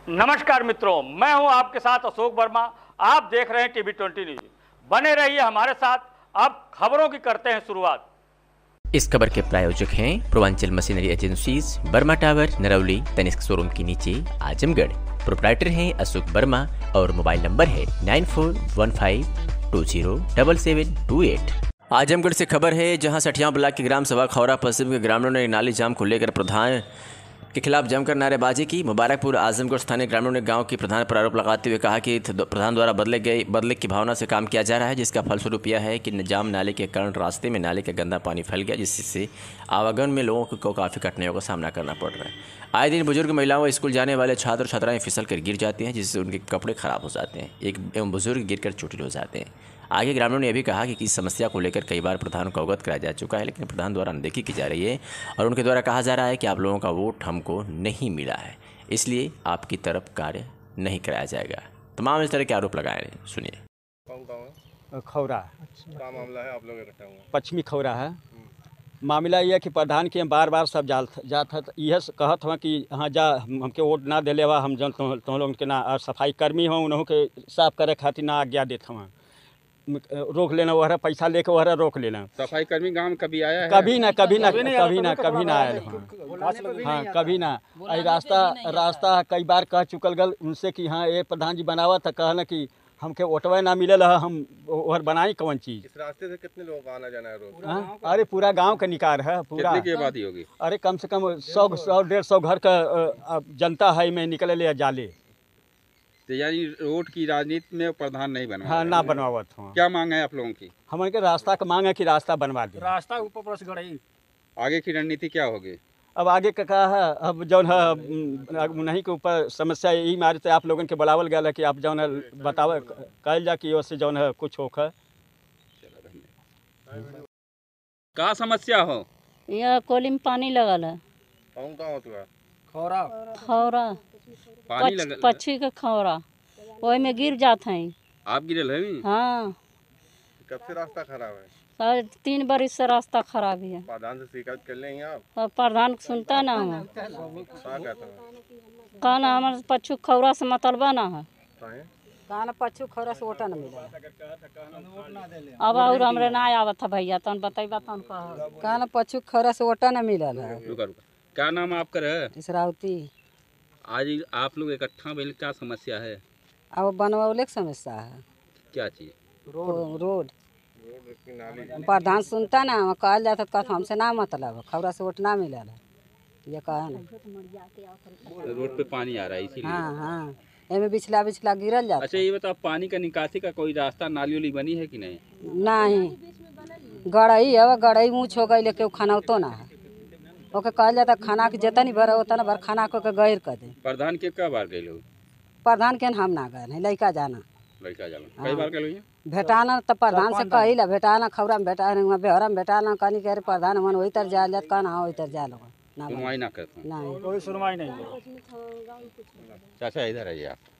नमस्कार मित्रों, मैं हूं आपके साथ अशोक वर्मा। आप देख रहे हैं टीवी 20 न्यूज। बने रहिए हमारे साथ। अब खबरों की करते हैं शुरुआत। इस खबर के प्रायोजक हैं Purvanchal machinery agencies, Burma tower, Narauli, Tanishq showroom के नीचे, आजमगढ़। प्रोप्राइटर हैं अशोक वर्मा और मोबाइल नंबर है 9415207728। आजमगढ़ से खबर है, जहां सठिया ब्लॉक की ग्राम सभा खौरा पश्चिम के ग्रामीणों ने नाली जाम को लेकर प्रधान के खिलाफ जमकर नारेबाजी की। मुबारकपुर आजमगढ़ स्थानीय ग्रामीणों ने गांव की प्रधान पर आरोप लगाते हुए कहा कि प्रधान द्वारा बदले की भावना से काम किया जा रहा है, जिसका फलस्वरूप यह है कि जाम नाले के कारण रास्ते में नाले का गंदा पानी फैल गया, जिससे आवागमन में लोगों को काफ़ी कठिनाइयों का सामना करना पड़ रहा है। आए दिन बुजुर्ग महिलाओं व स्कूल जाने वाले छात्र छात्राएं फिसल कर गिर जाते हैं, जिससे उनके कपड़े खराब हो जाते हैं। एक एवं बुजुर्ग गिरकर चोटिल हो जाते हैं। आगे ग्रामीणों ने यह भी कहा कि इस समस्या को लेकर कई बार प्रधान को अवगत कराया जा चुका है, लेकिन प्रधान द्वारा अनदेखी की जा रही है और उनके द्वारा कहा जा रहा है कि आप लोगों का वोट हमको नहीं मिला है, इसलिए आपकी तरफ कार्य नहीं कराया जाएगा। तमाम इस तरह के आरोप लगाए हैं। सुनिए। खौरा क्या मामला है? आप लोग इकट्ठा हुए? पश्चिमी खौरा है। मामला यह कि प्रधान के बार बार सब जात है, यह कहत हुआ कि हाँ जा हमके वोट ना दे लेवा, हम जन तुम लोग के ना सफाई कर्मी हों, उन्हों के साफ करे खातिर ना आज्ञा देते हुआ, रोक लेना, वह पैसा लेके वह रोक लेना। सफाई कर्मी गांव में कभी आया है? कभी ना आया। हाँ, कभी ना। रास्ता कई बार कह चुकल गल उनसे कि हाँ ये प्रधान जी बनावा था, कहना कि हमके ओटवा ना मिले हम और बनाई कौन चीज। इस रास्ते से कितने लोगों का आना जाना है रोज? अरे पूरा गांव का निकार है पूरा। कितनी की आबादी होगी? अरे कम से कम 100-150 घर का जनता है में निकले ले जाले। तो यानी रोड की राजनीति में प्रधान नहीं बना? हाँ, ना बनवावत हूँ। क्या मांग है आप लोगों की? हमारे रास्ता का मांग है कि रास्ता बनवा दे। रास्ता ऊपर से गड़ई। आगे की रणनीति क्या होगी? अब आगे का कहा है, अब जौन है नहीं के ऊपर समस्या यही मारे थे आप लोगों के बुलावल गया है कि आप जौन है बतावे कल जा कि उससे जौन है कुछ होकर। क्या समस्या हो? यह कोली में पानी लगल है। कौन का होता है? खौरा पानी लगा? पक्षी के खौरा वही में गिर जाते हैं। आप गिरल है? हाँ, कब से रास्ता खराब है? 3 बरिस से रास्ता खराब है। प्रधान से शिकायत कर लेंगे आप? और प्रधान सुनता ना हो, क्या कहता है? कहना हमारे पक्षु खौरा से मतलबा ना है। कहना पक्षु खौरा से वोटा न मिला। अब और हमरे ना आवत है भैया, तन बताइबा तन कह। कहना पक्षु खौरा से वोटा न मिलल है। रुका। क्या नाम आपका है? इसरावती। आज आप लोग इकट्ठा भेल, क्या समस्या है? अब बनवाने की समस्या है। क्या चीज? रोड प्रधान सुनता ना, कहल जाता तो कहता हमसे ना मतलब खौरा से वोट ना मिलल है, ये कहा ना। रोड पे पानी आ रहा है इसीलिए? हाँ, एमे बिछला गिरल जाता। अच्छा ये बताओ, पानी का निकासी का कोई रास्ता, नाली उली बनी है कि नहीं? नहीं, गड़ई है, गड़ई ऊँच हो गई लेके खाना तो ना है। ओके कहल जाता खाना के जितना भर होता ना भर खाना को गैर कर दे। प्रधान के क्या बार गए लोग? प्रधान के हम ना गए, लड़का जाना कई बार गए? भेटाना तो प्रधान से कही ला भेटाना, खौरा में भेटाना, बेहरा में भेटाना, कहनी कह प्रधान मन वही तर जा कहना हाँ वही तर जा लोग सुनवाई ना करते? नहीं, कोई सुनवाई नहीं। चाचा इधर आइए आप।